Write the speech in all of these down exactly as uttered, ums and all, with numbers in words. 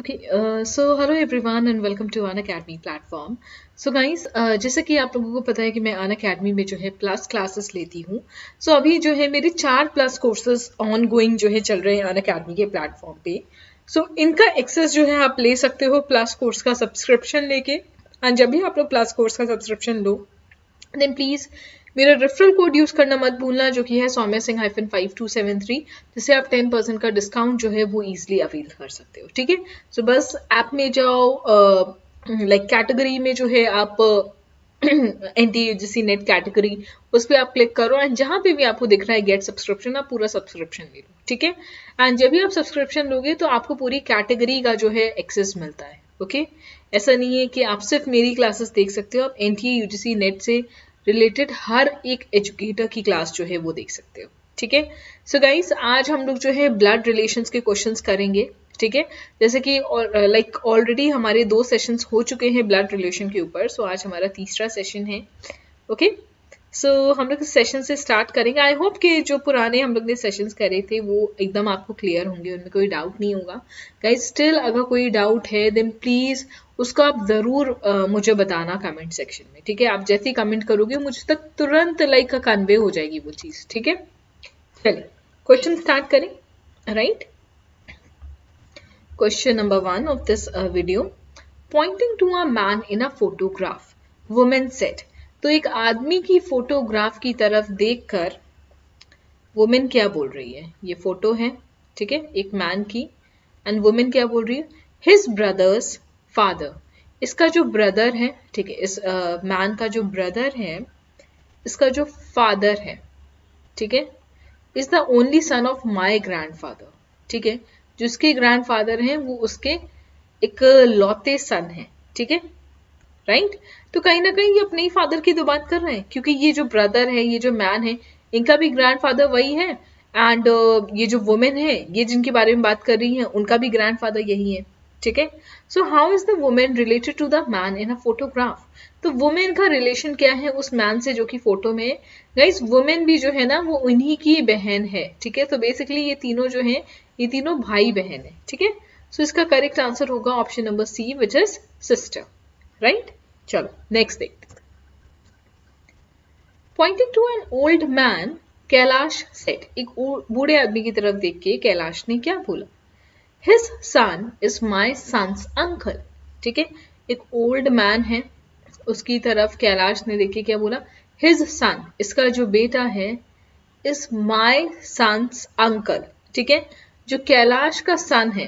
Okay, uh, so hello everyone and welcome to An Academy platform. So guys, uh, जैसे कि आप लोगों को पता है कि मैं An Academy में जो है प्लस क्लासेस लेती हूँ. सो so, अभी जो है मेरे चार प्लस कोर्सेज ऑन गोइंग जो है चल रहे हैं An Academy के प्लेटफॉर्म पे. सो so, इनका एक्सेस जो है आप ले सकते हो प्लस कोर्स का सब्सक्रिप्शन लेके. एंड जब भी आप लोग प्लस कोर्स का सब्सक्रिप्शन लो देन प्लीज मेरा रेफरल कोड यूज करना मत भूलना, जो कि है Saumya Singh hyphen five two seven three, जिससे आप टेन परसेंट का डिस्काउंट जो है वो इजीली अवेल कर सकते हो. ठीक है, सो बस ऐप में जाओ, लाइक कैटेगरी में जो है आप N T A U G C net category, उस पर आप क्लिक करो एंड जहां पे भी आपको दिख रहा है गेट सब्सक्रिप्शन, आप पूरा सब्सक्रिप्शन ले लो. ठीक है, एंड जब भी आप सब्सक्रिप्शन लोगे तो आपको पूरी कैटेगरी का जो है एक्सेस मिलता है. Okay okay? ऐसा नहीं है कि आप सिर्फ मेरी क्लासेस देख सकते हो, आप N T A U G C net से रिलेटेड हर एक एजुकेटर की क्लास जो है वो देख सकते हो. ठीक है, सो गाइस आज हम लोग जो है ब्लड रिलेशंस के क्वेश्चंस करेंगे. ठीक है, जैसे कि लाइक ऑलरेडी हमारे दो सेशंस हो चुके हैं ब्लड रिलेशन के ऊपर, सो so आज हमारा तीसरा सेशन है. Okay okay? सो so, हम लोग इस सेशन से स्टार्ट करेंगे. आई होप कि जो पुराने हम लोग ने सेशंस करे थे वो एकदम आपको क्लियर होंगे, उनमें कोई डाउट नहीं होगा. गाइस स्टिल अगर कोई डाउट है देन प्लीज उसको आप जरूर uh, मुझे बताना कमेंट सेक्शन में. ठीक है, आप जैसे ही कमेंट करोगे मुझे तक तुरंत लाइक कन्वे हो जाएगी वो चीज. ठीक है, चलिए क्वेश्चन स्टार्ट करें. Right, question number one of this video. Pointing to a man in a photograph, woman said. तो एक आदमी की फोटोग्राफ की तरफ देखकर वुमेन क्या बोल रही है? ये फोटो है, ठीक है, एक मैन की, एंड वुमेन क्या बोल रही है? His brother's father. इसका जो ब्रदर है, ठीक है, इस मैन uh, का जो ब्रदर है, इसका जो फादर है, ठीक है, is the only son of my grandfather. ठीक है, जो उसके ग्रैंडफादर हैं वो उसके एक लौते सन है. ठीक है, राइट right? तो कहीं ना कहीं ये अपने ही फादर की तो बात कर रहे हैं, क्योंकि ये जो ब्रदर है, ये जो मैन है, इनका भी ग्रैंडफादर वही है, एंड uh, ये जो वुमेन है, ये जिनके बारे में बात कर रही है, उनका भी ग्रैंडफादर यही है. ठीक है, so how is the woman related to the man in a photograph? तो वुमेन का रिलेशन क्या है उस मैन से जो कि फोटो में है? गाइस वुमेन भी जो है ना वो उन्हीं की बहन है. ठीक है, तो बेसिकली ये तीनों जो है ये तीनों भाई बहन है. ठीक है, सो इसका करेक्ट आंसर होगा option number C, which is sister. Right, चलो नेक्स्ट देखते हैं. Pointing to an old man Kailash said. एक बूढ़े आदमी की तरफ देख के कैलाश ने क्या बोला? His son is my son's uncle. ठीक है, एक ओल्ड मैन है, उसकी तरफ कैलाश ने देख के क्या बोला? हिज सन, इसका जो बेटा है, इज माई सन्स अंकल. ठीक है, जो कैलाश का सन है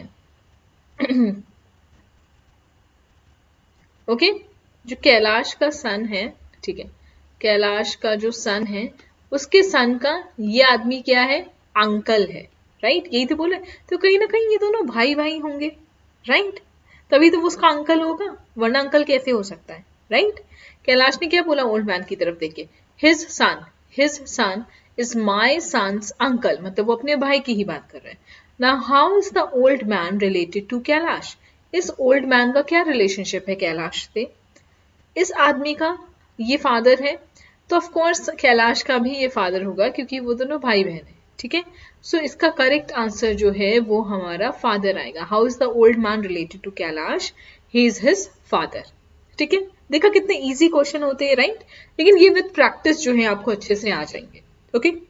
ओके okay? जो कैलाश का सन है, ठीक है, कैलाश का जो सन है उसके सन का ये आदमी क्या है? अंकल है. Right right? यही तो बोले. तो कहीं ना कहीं ये दोनों भाई भाई होंगे. Right right? तभी तो वो उसका अंकल होगा, वरना अंकल कैसे हो सकता है? Right right? कैलाश ने क्या बोला ओल्ड मैन की तरफ देखे? His son, his son is my son's uncle, मतलब वो अपने भाई की ही बात कर रहे हैं. Now how is the old man related to Kailash? इस ओल्ड मैन का क्या रिलेशनशिप है कैलाश से? इस आदमी का ये फादर है, तो ऑफ कोर्स कैलाश का भी ये फादर होगा, क्योंकि वो दोनों भाई बहन है. ठीक है, सो so, इसका करेक्ट आंसर जो है वो हमारा फादर आएगा. How is the old man related to Kailash? He is his father. ठीक है, देखा कितने इजी क्वेश्चन होते हैं, राइट right? लेकिन ये विद प्रैक्टिस जो है आपको अच्छे से आ जाएंगे. Okay okay?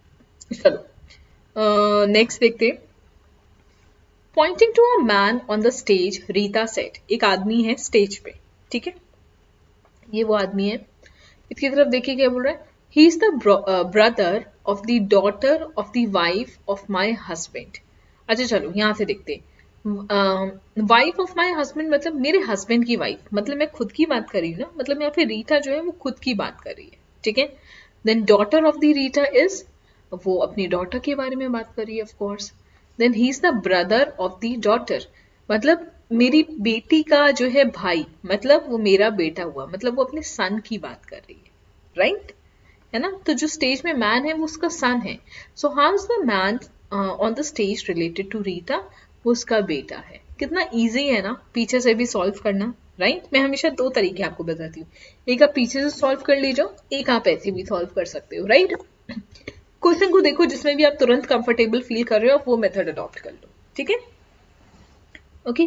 चलो नेक्स्ट uh, देखते हैं. Pointing to a man on the stage, Rita said. एक आदमी है स्टेज पे. ठीक है, ये वो आदमी है, इसकी तरफ देखिए क्या बोल रहा है? He is the brother of the daughter of the wife of my husband. अच्छा चलो यहां से देखते हैं. वाइफ ऑफ माई हस्बैंड मतलब मेरे हस्बैंड की वाइफ, मतलब मैं खुद की बात कर रही हूँ ना, मतलब यहाँ पे रीटा जो है वो खुद की बात कर रही है. ठीक है, then daughter of the Rita is, वो अपनी डॉटर के बारे में बात कर रही है of course. Then he is the brother of the daughter, मतलब मेरी बेटी का जो है भाई, मतलब वो मेरा बेटा हुआ, मतलब वो अपने सन की बात कर रही है. Right right? है ना, तो जो स्टेज में मैन है वो उसका सन है. So how is the man on the stage related to Rita? वो उसका बेटा है. कितना इजी है ना पीछे से भी सॉल्व करना. Right right? मैं हमेशा दो तरीके आपको बताती हूँ, एक आप पीछे से सॉल्व कर लीजिए, एक आप ऐसे भी सॉल्व कर सकते हो. Right right? क्वेश्चन को देखो जिसमें भी आप तुरंत कंफर्टेबल फील कर रहे हो, वो मेथड अडॉप्ट कर लो. ठीक है, ओके.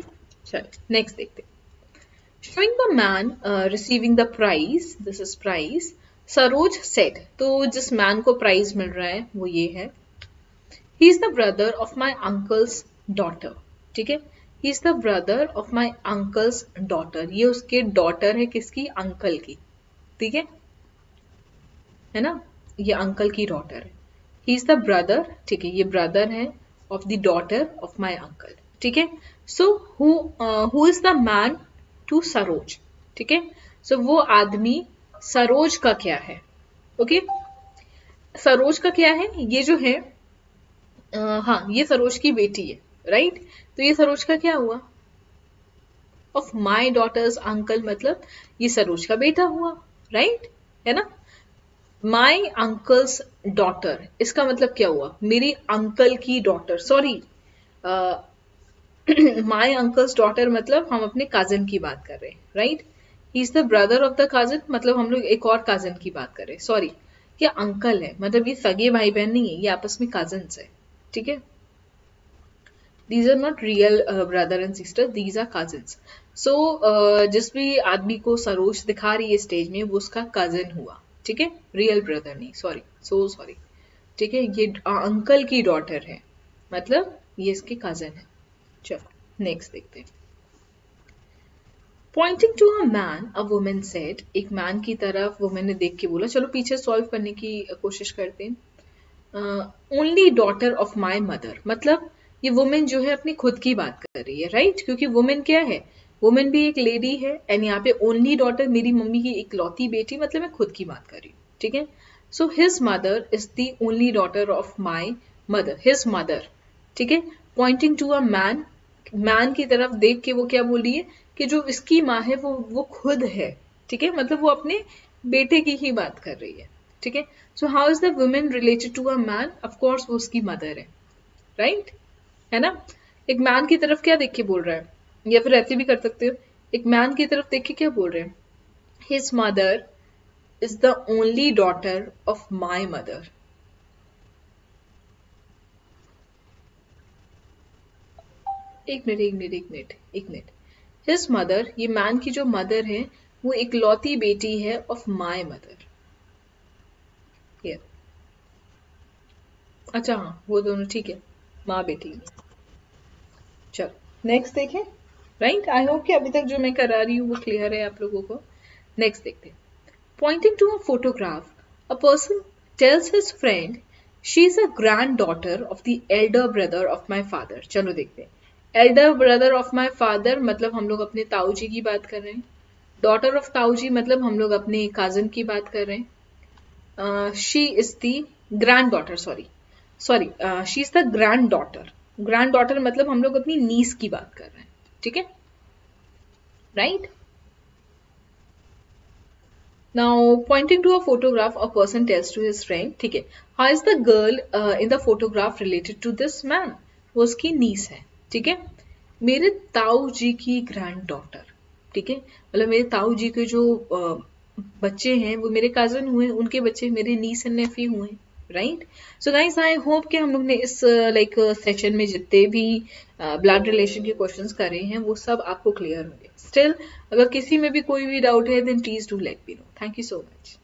चलो नेक्स्ट देखते हैं। Showing the man uh, receiving the prize, this is prize, Saroj said, तो जिस मैन को प्राइज मिल रहा है वो ये है, he is the brother of my uncle's daughter, ठीक है, he is the brother of my uncle's daughter, ये उसके डॉटर है, किसकी, अंकल की, ठीक है है ना, ये अंकल की डॉटर है, he is the brother, ठीक है, ये ब्रदर है of the daughter of my uncle, ठीक है। so who uh, who is the man to Saroj, ठीक है, सो वो आदमी सरोज का क्या है, ओके okay? सरोज का क्या है, ये जो है आ, हाँ ये सरोज की बेटी है, राइट right? तो ये सरोज का क्या हुआ, ऑफ माई डॉटर्स अंकल, मतलब ये सरोज का बेटा हुआ, राइट right? है ना, माई अंकल्स डॉटर, इसका मतलब क्या हुआ, मेरी अंकल की daughter, sorry my uncle's daughter मतलब हम अपने काजन की बात कर रहे हैं, right, he is the brother of the cousin, मतलब हम लोग एक और काजन की बात कर रहे हैं, सॉरी ये अंकल है, मतलब ये सगे भाई बहन नहीं है, ये आपस में काजन्स है, ठीक है, these are not real brother and sister, these are cousins. So जिस भी आदमी को सरोज दिखा रही है स्टेज में, वो उसका काजन हुआ, ठीक है, रियल ब्रदर नहीं, सॉरी, सो सॉरी, ठीक है, ये अंकल की डॉटर है, मतलब ये इसके काजन है। चलो नेक्स्ट देखते हैं। Pointing to a man a woman said, एक मैन की तरफ वुमेन ने देख के बोला, चलो पीछे सॉल्व करने की कोशिश करते हैं। Only daughter of my mother, मतलब ये वुमेन जो है अपनी खुद की बात कर रही है, राइट right? क्योंकि वुमेन क्या है, वुमेन भी एक लेडी है, एंड यहाँ पे ओनली डॉटर, मेरी मम्मी की इकलौती बेटी, मतलब मैं खुद की बात कर रही हूँ, ठीक है। So his mother is the only daughter of my mother, his mother, ठीक है, pointing to a man, man की तरफ देख के वो क्या बोल रही है कि जो इसकी माँ है वो वो खुद है, ठीक है, मतलब वो अपने बेटे की ही बात कर रही है, ठीक है। So how is the woman related to a man, of course वो उसकी मदर है, राइट right? है ना, एक मैन की तरफ क्या देख के बोल रहा है, या फिर ऐसे भी कर सकते हो, एक मैन की तरफ देख के क्या बोल रहे हैं, his mother is the only daughter of my mother, एक मिनट एक मिनट एक मिनट एक मिनट हिज मदर, ये मैन की जो मदर है वो इकलौती बेटी है ऑफ माई मदर, अच्छा हाँ वो दोनों ठीक है, माँ बेटी। चलो नेक्स्ट देखें, राइट, आई होप कि अभी तक जो मैं करा रही हूँ वो क्लियर है आप लोगों को। नेक्स्ट देखते हैं। Pointing to a photograph, a person tells his friend she is a granddaughter of the elder brother of my father. चलो देखते हैं, elder brother of my father मतलब हम लोग अपने ताऊ जी की बात कर रहे हैं, डॉटर ऑफ ताऊ जी मतलब हम लोग अपने काजन की बात कर रहे हैं, she is the granddaughter, sorry sorry she is the granddaughter, granddaughter मतलब हम लोग अपनी नीस की बात कर रहे हैं, ठीक है, right. Now pointing to a photograph, a person tells to his friend, ठीक है, how is the girl in the photograph related to this man, वो उसकी नीस है, ठीक है, मेरे ताऊ जी की ग्रैंड डॉटर, ठीक है, मतलब मेरे ताऊ जी के जो uh, बच्चे हैं वो मेरे कजन हुए, उनके बच्चे मेरे नीस एंड नेफी हुए, right. So guys I hope कि हम लोग ने इस लाइक uh, सेशन like, में जितने भी ब्लड uh, रिलेशन के क्वेश्चंस करे हैं वो सब आपको क्लियर होंगे। स्टिल अगर किसी में भी कोई भी डाउट है then please do let me know. Thank you so much.